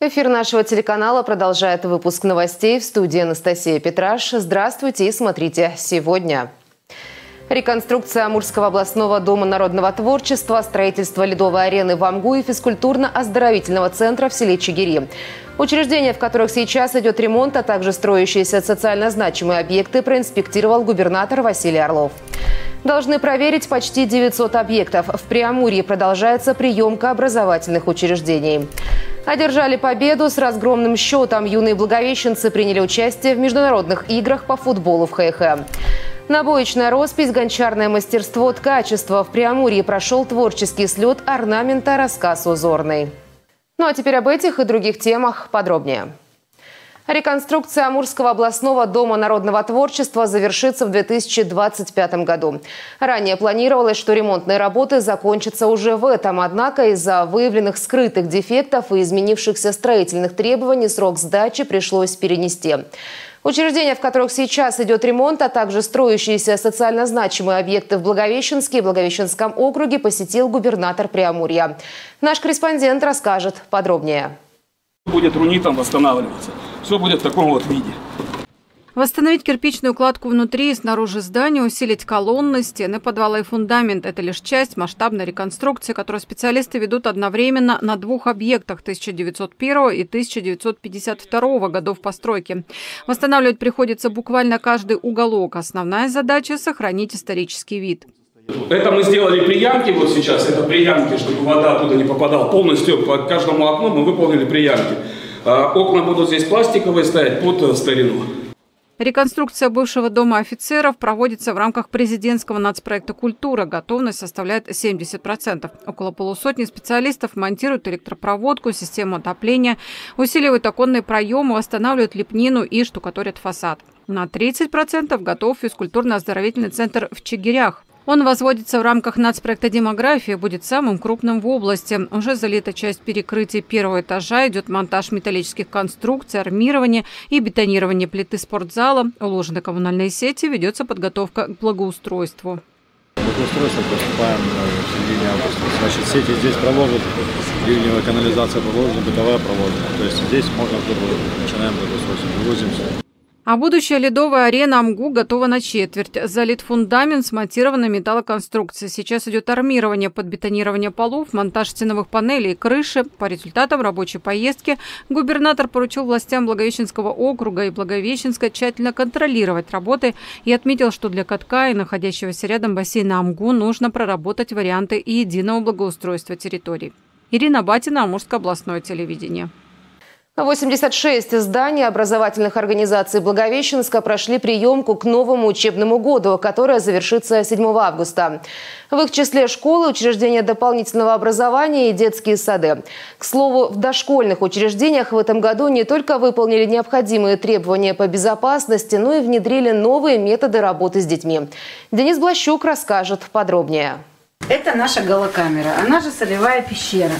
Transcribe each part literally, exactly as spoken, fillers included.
Эфир нашего телеканала продолжает выпуск новостей. В студии Анастасия Петраш. Здравствуйте и смотрите сегодня. Реконструкция Амурского областного дома народного творчества, строительство ледовой арены в Амгу и физкультурно-оздоровительного центра в селе Чигири. Учреждения, в которых сейчас идет ремонт, а также строящиеся социально значимые объекты, проинспектировал губернатор Василий Орлов. Должны проверить почти девятьсот объектов. В Преамурье продолжается приемка образовательных учреждений. Одержали победу с разгромным счетом. Юные благовещенцы приняли участие в международных играх по футболу в ХХ. Набоечная роспись, гончарное мастерство, ткачество. В Преамурье прошел творческий слет орнамента «Рассказ узорный». Ну а теперь об этих и других темах подробнее. Реконструкция Амурского областного дома народного творчества завершится в две тысячи двадцать пятом году. Ранее планировалось, что ремонтные работы закончатся уже в этом, однако из-за выявленных скрытых дефектов и изменившихся строительных требований срок сдачи пришлось перенести. Учреждения, в которых сейчас идет ремонт, а также строящиеся социально значимые объекты в Благовещенске и Благовещенском округе, посетил губернатор Преамурья. Наш корреспондент расскажет подробнее. Будет рунитом восстанавливаться. Все будет в таком вот виде. Восстановить кирпичную кладку внутри и снаружи здания, усилить колонны, стены подвала и фундамент – это лишь часть масштабной реконструкции, которую специалисты ведут одновременно на двух объектах тысяча девятьсот первого и тысяча девятьсот пятьдесят второго годов постройки. Восстанавливать приходится буквально каждый уголок. Основная задача – сохранить исторический вид. Это мы сделали приямки вот сейчас, это приямки, чтобы вода оттуда не попадала. Полностью по каждому окну мы выполнили приямки. Окна будут здесь пластиковые стоять под старину. Реконструкция бывшего дома офицеров проводится в рамках президентского нацпроекта «Культура». Готовность составляет семьдесят процентов. Около полусотни специалистов монтируют электропроводку, систему отопления, усиливают оконные проемы, восстанавливают лепнину и штукатурят фасад. На тридцать процентов готов физкультурно-оздоровительный центр в Чигирях. Он возводится в рамках нацпроекта «Демография», будет самым крупным в области. Уже залита часть перекрытия первого этажа, идет монтаж металлических конструкций, армирование и бетонирование плиты спортзала. Уложены коммунальные сети, ведется подготовка к благоустройству. Благоустройство приступаем в середине августа. Значит, сети здесь проложат, ливневая канализация проложена, бытовая проложена. То есть здесь можно уже начинаем благоустройство, грузимся. А будущая ледовая арена Амгу готова на четверть. Залит фундамент, смонтирована металлоконструкция. Сейчас идет армирование, подбетонирование полов, монтаж стеновых панелей и крыши. По результатам рабочей поездки губернатор поручил властям Благовещенского округа и Благовещенска тщательно контролировать работы и отметил, что для катка и находящегося рядом бассейна Амгу нужно проработать варианты единого благоустройства территорий. Ирина Батина, Амурское областное телевидение. восемьдесят шесть зданий образовательных организаций Благовещенска прошли приемку к новому учебному году, которая завершится седьмого августа. В их числе школы, учреждения дополнительного образования и детские сады. К слову, в дошкольных учреждениях в этом году не только выполнили необходимые требования по безопасности, но и внедрили новые методы работы с детьми. Денис Блащук расскажет подробнее. Это наша голокамера, она же солевая пещера.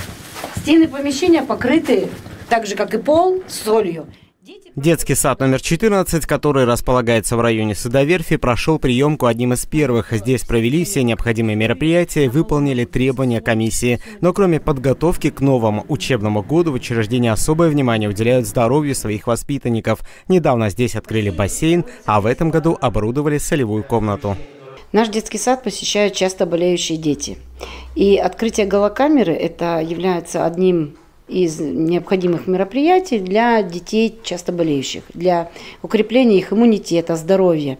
Стены помещения покрыты, так же, как и пол, солью. Детский сад номер четырнадцать, который располагается в районе Садоверфи, прошел приемку одним из первых. Здесь провели все необходимые мероприятия и выполнили требования комиссии. Но кроме подготовки к новому учебному году, в учреждении особое внимание уделяют здоровью своих воспитанников. Недавно здесь открыли бассейн, а в этом году оборудовали солевую комнату. Наш детский сад посещают часто болеющие дети. И открытие голокамеры это является одним из необходимых мероприятий для детей, часто болеющих, для укрепления их иммунитета, здоровья.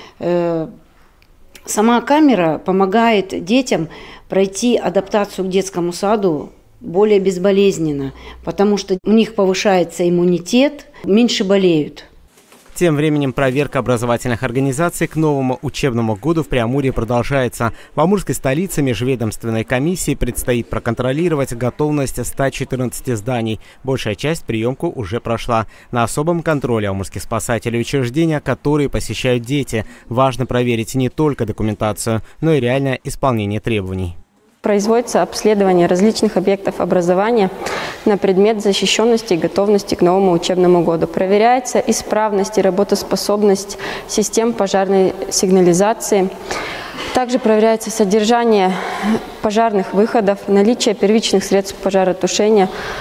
Сама камера помогает детям пройти адаптацию к детскому саду более безболезненно, потому что у них повышается иммунитет, меньше болеют. Тем временем проверка образовательных организаций к новому учебному году в Преамурье продолжается. В амурской столице межведомственной комиссии предстоит проконтролировать готовность ста четырнадцати зданий. Большая часть приемку уже прошла. На особом контроле амурских спасателей учреждения, которые посещают дети. Важно проверить не только документацию, но и реальное исполнение требований. Производится обследование различных объектов образования на предмет защищенности и готовности к новому учебному году. Проверяется исправность и работоспособность систем пожарной сигнализации. Также проверяется содержание пожарных выходов, наличие первичных средств пожаротушения,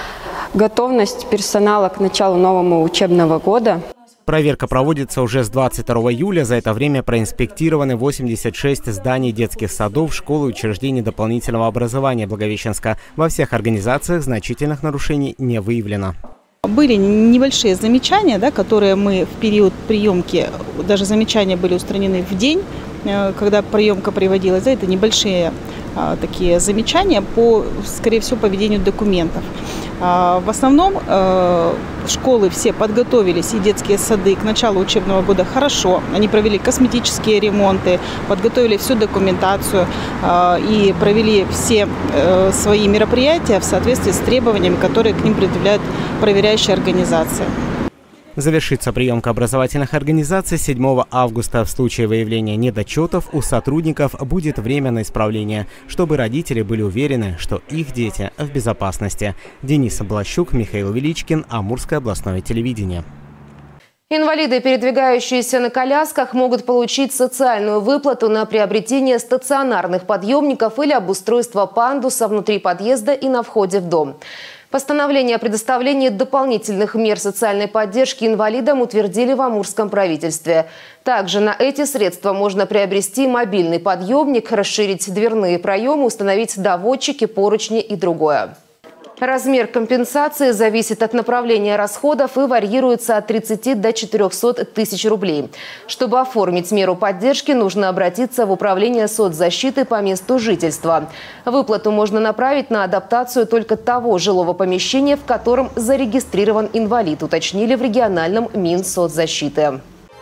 готовность персонала к началу нового учебного года. Проверка проводится уже с двадцать второго июля. За это время проинспектированы восемьдесят шесть зданий детских садов, школ и учреждений дополнительного образования Благовещенска. Во всех организациях значительных нарушений не выявлено. Были небольшие замечания, да, которые мы в период приемки, даже замечания были устранены в день, когда приемка приводилась. Да, это небольшие а, такие замечания по, скорее всего, поведению документов. А, в основном а, школы все подготовились, и детские сады к началу учебного года хорошо. Они провели косметические ремонты, подготовили всю документацию а, и провели все а, свои мероприятия в соответствии с требованиями, которые к ним предъявляют проверяющие организации. Завершится приемка образовательных организаций седьмого августа. В случае выявления недочетов у сотрудников будет время на исправление, чтобы родители были уверены, что их дети в безопасности. Денис Блащук, Михаил Величкин, Амурское областное телевидение. Инвалиды, передвигающиеся на колясках, могут получить социальную выплату на приобретение стационарных подъемников или обустройство пандуса внутри подъезда и на входе в дом. Постановление о предоставлении дополнительных мер социальной поддержки инвалидам утвердили в амурском правительстве. Также на эти средства можно приобрести мобильный подъемник, расширить дверные проемы, установить доводчики, поручни и другое. Размер компенсации зависит от направления расходов и варьируется от тридцати до четырёхсот тысяч рублей. Чтобы оформить меру поддержки, нужно обратиться в управление соцзащиты по месту жительства. Выплату можно направить на адаптацию только того жилого помещения, в котором зарегистрирован инвалид, уточнили в региональном Минсоцзащиты.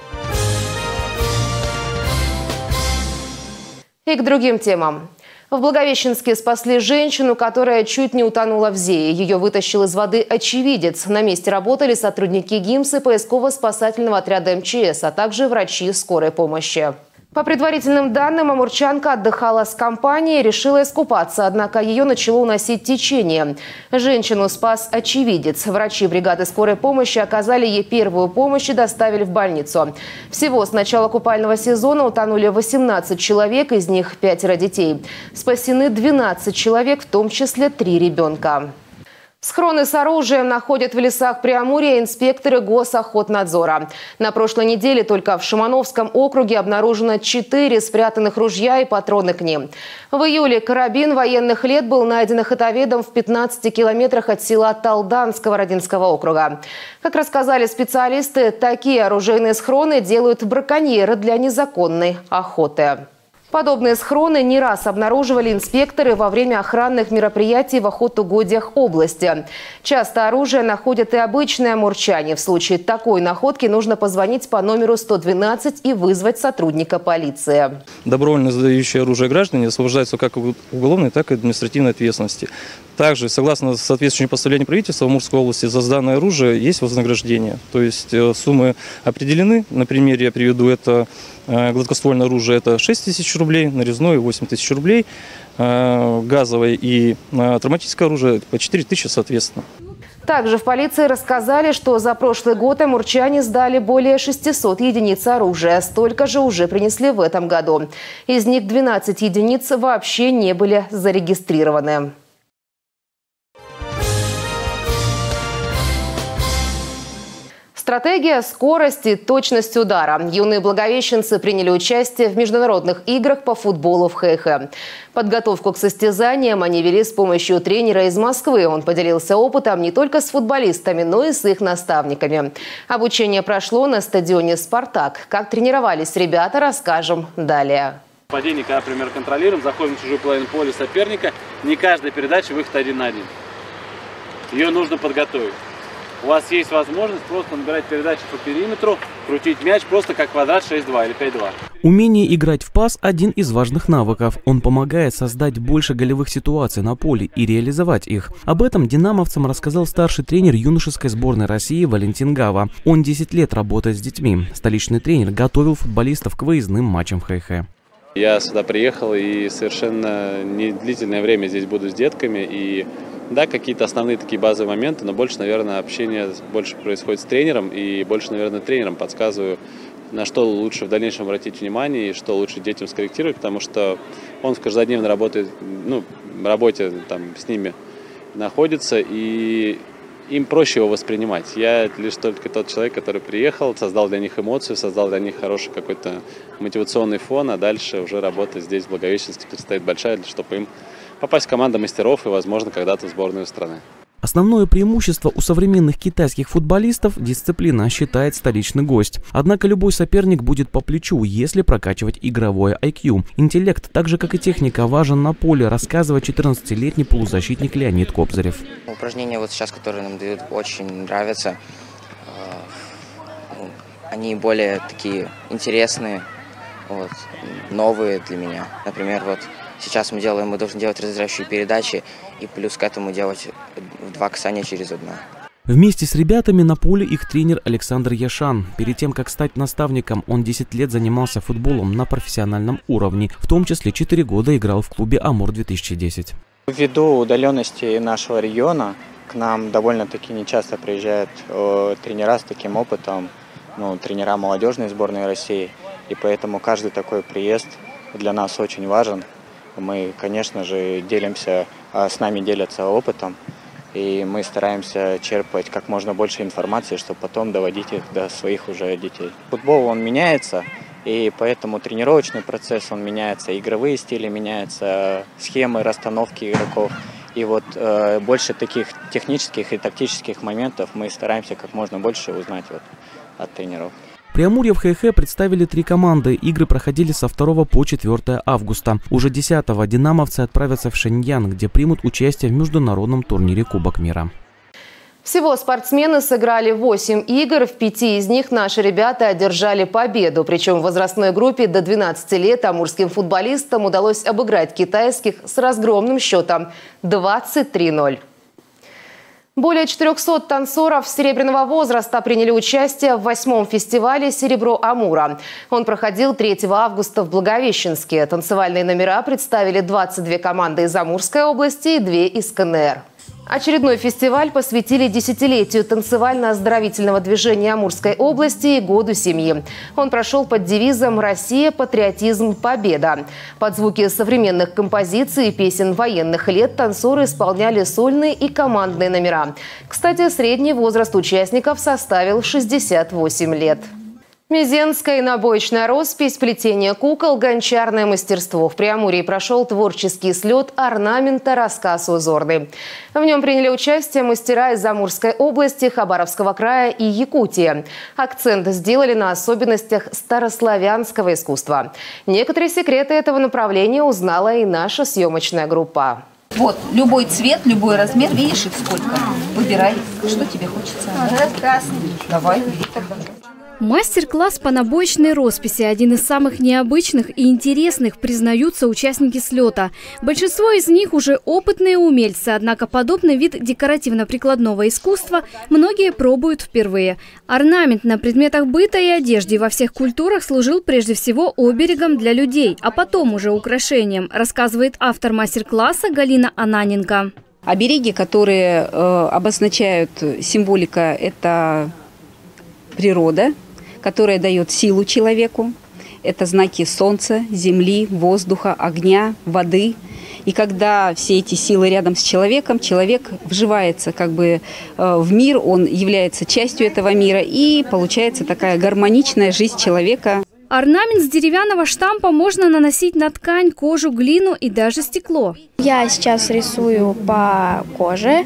И к другим темам. В Благовещенске спасли женщину, которая чуть не утонула в Зее. Ее вытащил из воды очевидец. На месте работали сотрудники ГИМС и поисково-спасательного отряда эм че эс, а также врачи скорой помощи. По предварительным данным, амурчанка отдыхала с компанией и решила искупаться, однако ее начало уносить течение. Женщину спас очевидец. Врачи бригады скорой помощи оказали ей первую помощь и доставили в больницу. Всего с начала купального сезона утонули восемнадцать человек, из них пятеро детей. Спасены двенадцать человек, в том числе три ребенка. Схроны с оружием находят в лесах Преамурья инспекторы Госохотнадзора. На прошлой неделе только в Шимановском округе обнаружено четыре спрятанных ружья и патроны к ним. В июле карабин военных лет был найден охотоведом в пятнадцати километрах от села Талдан Сковородинского округа. Как рассказали специалисты, такие оружейные схроны делают браконьеры для незаконной охоты. Подобные схроны не раз обнаруживали инспекторы во время охранных мероприятий в охотугодиях области. Часто оружие находят и обычные амурчане. В случае такой находки нужно позвонить по номеру сто двенадцать и вызвать сотрудника полиции. Добровольно сдающие оружие граждане освобождаются как от уголовной, так и административной ответственности. Также, согласно соответствующему постановлению правительства в Амурской области, за сданное оружие есть вознаграждение. То есть суммы определены. На примере я приведу это гладкоствольное оружие – это шесть тысяч рублей, нарезное – восемь тысяч рублей, газовое и травматическое оружие – по четыре тысячи соответственно. Также в полиции рассказали, что за прошлый год амурчане сдали более шестисот единиц оружия. Столько же уже принесли в этом году. Из них двенадцать единиц вообще не были зарегистрированы. Стратегия, скорость и точность удара. Юные благовещенцы приняли участие в международных играх по футболу в ХХ. Подготовку к состязаниям они вели с помощью тренера из Москвы. Он поделился опытом не только с футболистами, но и с их наставниками. Обучение прошло на стадионе «Спартак». Как тренировались ребята, расскажем далее. Падение, когда, например, контролируем, заходим в чужую половину поля соперника, не каждая передача выход один на один. Ее нужно подготовить. У вас есть возможность просто набирать передачи по периметру, крутить мяч просто как квадрат шесть-два или пять-два. Умение играть в пас – один из важных навыков. Он помогает создать больше голевых ситуаций на поле и реализовать их. Об этом динамовцам рассказал старший тренер юношеской сборной России Валентин Гава. Он десять лет работает с детьми. Столичный тренер готовил футболистов к выездным матчам в ХХ. Я сюда приехал и совершенно не длительное время здесь буду с детками. И да, какие-то основные такие базовые моменты, но больше, наверное, общение больше происходит с тренером. И больше, наверное, тренером подсказываю, на что лучше в дальнейшем обратить внимание и что лучше детям скорректировать, потому что он в каждодневной работе, ну, работе там, с ними находится. И им проще его воспринимать. Я лишь только тот человек, который приехал, создал для них эмоцию, создал для них хороший какой-то мотивационный фон, а дальше уже работа здесь, в Благовещенске, предстоит большая, чтобы им попасть в команду мастеров и, возможно, когда-то в сборную страны. Основное преимущество у современных китайских футболистов – дисциплина, считает столичный гость. Однако любой соперник будет по плечу, если прокачивать игровое ай кью. Интеллект, так же как и техника, важен на поле, рассказывает четырнадцатилетний полузащитник Леонид Кобзарев. Упражнения вот сейчас, которые нам дают, очень нравятся. Они более такие интересные, вот, новые для меня. Например, вот сейчас мы делаем, мы должны делать разыгрывающие передачи и плюс к этому делать два касания через одно. Вместе с ребятами на поле их тренер Александр Яшан. Перед тем, как стать наставником, он десять лет занимался футболом на профессиональном уровне. В том числе четыре года играл в клубе «Амур две тысячи десять». Ввиду удаленности нашего региона к нам довольно-таки нечасто приезжают э, тренера с таким опытом, ну, тренера молодежной сборной России. И поэтому каждый такой приезд для нас очень важен. Мы, конечно же, делимся, с нами делятся опытом, и мы стараемся черпать как можно больше информации, чтобы потом доводить их до своих уже детей. Футбол, он меняется, и поэтому тренировочный процесс, он меняется, игровые стили меняются, схемы расстановки игроков. И вот э, больше таких технических и тактических моментов мы стараемся как можно больше узнать вот от тренеров. Преамурье в ХХ представили три команды. Игры проходили со второго по четвёртое августа. Уже десятого динамовцы отправятся в Шэньян, где примут участие в международном турнире Кубок мира. Всего спортсмены сыграли восемь игр. В пяти из них наши ребята одержали победу. Причем в возрастной группе до двенадцати лет амурским футболистам удалось обыграть китайских с разгромным счетом двадцать три ноль. Более четырёхсот танцоров серебряного возраста приняли участие в восьмом фестивале «Серебро Амура». Он проходил третьего августа в Благовещенске. Танцевальные номера представили двадцать две команды из Амурской области и две из ка эн эр. Очередной фестиваль посвятили десятилетию танцевально-оздоровительного движения Амурской области и Году семьи. Он прошел под девизом «Россия, патриотизм, победа». Под звуки современных композиций и песен военных лет танцоры исполняли сольные и командные номера. Кстати, средний возраст участников составил шестьдесят восемь лет. Мезенская набоечная роспись, плетение кукол, гончарное мастерство. В Преамурье прошел творческий слет орнамента «Рассказ узорный». В нем приняли участие мастера из Амурской области, Хабаровского края и Якутии. Акцент сделали на особенностях старославянского искусства. Некоторые секреты этого направления узнала и наша съемочная группа. Вот, любой цвет, любой размер, видишь их сколько? Выбирай, что тебе хочется. Ага, красный. Давай, бери тогда. Мастер-класс по набоечной росписи – один из самых необычных и интересных, признаются участники слета. Большинство из них уже опытные умельцы, однако подобный вид декоративно-прикладного искусства многие пробуют впервые. Орнамент на предметах быта и одежде во всех культурах служил прежде всего оберегом для людей, а потом уже украшением, рассказывает автор мастер-класса Галина Ананенко. Обереги, которые э, обозначают символика, это природа, которая дает силу человеку. Это знаки солнца, земли, воздуха, огня, воды. И когда все эти силы рядом с человеком, человек вживается как бы в мир, он является частью этого мира, и получается такая гармоничная жизнь человека. Орнамент с деревянного штампа можно наносить на ткань, кожу, глину и даже стекло. Я сейчас рисую по коже.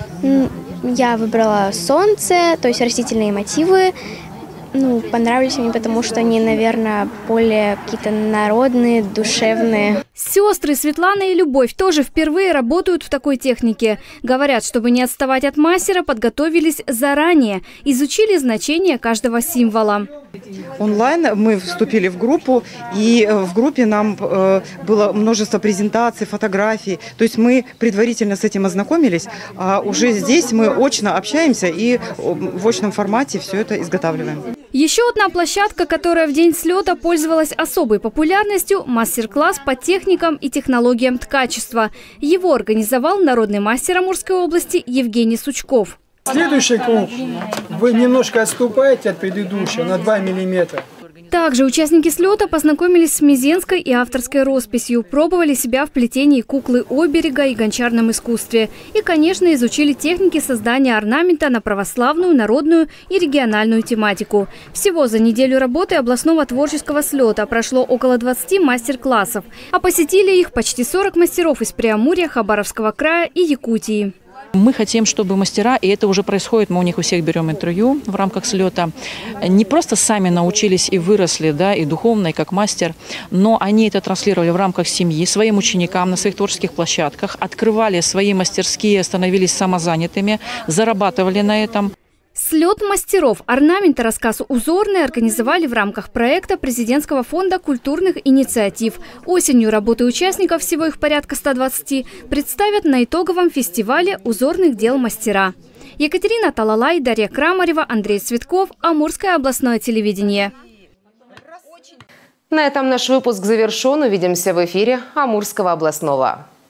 Я выбрала солнце, то есть растительные мотивы. Ну, понравились мне, потому что они, наверное, более какие-то народные, душевные. Сестры Светлана и Любовь тоже впервые работают в такой технике. Говорят, чтобы не отставать от мастера, подготовились заранее, изучили значение каждого символа. Онлайн мы вступили в группу, и в группе нам э, было множество презентаций, фотографий. То есть мы предварительно с этим ознакомились, а уже здесь мы очно общаемся и в очном формате все это изготавливаем. Еще одна площадка, которая в день слета пользовалась особой популярностью – мастер-класс по техникам и технологиям ткачества. Его организовал народный мастер Амурской области Евгений Сучков. Следующий круг вы немножко отступаете от предыдущего на два миллиметра. Также участники слета познакомились с мезенской и авторской росписью, пробовали себя в плетении куклы оберега и гончарном искусстве. И, конечно, изучили техники создания орнамента на православную, народную и региональную тематику. Всего за неделю работы областного творческого слета прошло около двадцати мастер-классов, а посетили их почти сорок мастеров из Преамурья, Хабаровского края и Якутии. Мы хотим, чтобы мастера, и это уже происходит, мы у них у всех берем интервью в рамках слета, не просто сами научились и выросли, да, и духовно, и как мастер, но они это транслировали в рамках семьи, своим ученикам на своих творческих площадках, открывали свои мастерские, становились самозанятыми, зарабатывали на этом. Слет мастеров орнамента «Рассказ узорный» организовали в рамках проекта Президентского фонда культурных инициатив. Осенью работы участников, всего их порядка ста двадцати, представят на итоговом фестивале узорных дел мастера. Екатерина Талалай, Дарья Крамарева, Андрей Цветков, Амурское областное телевидение. На этом наш выпуск завершен. Увидимся в эфире Амурского областного.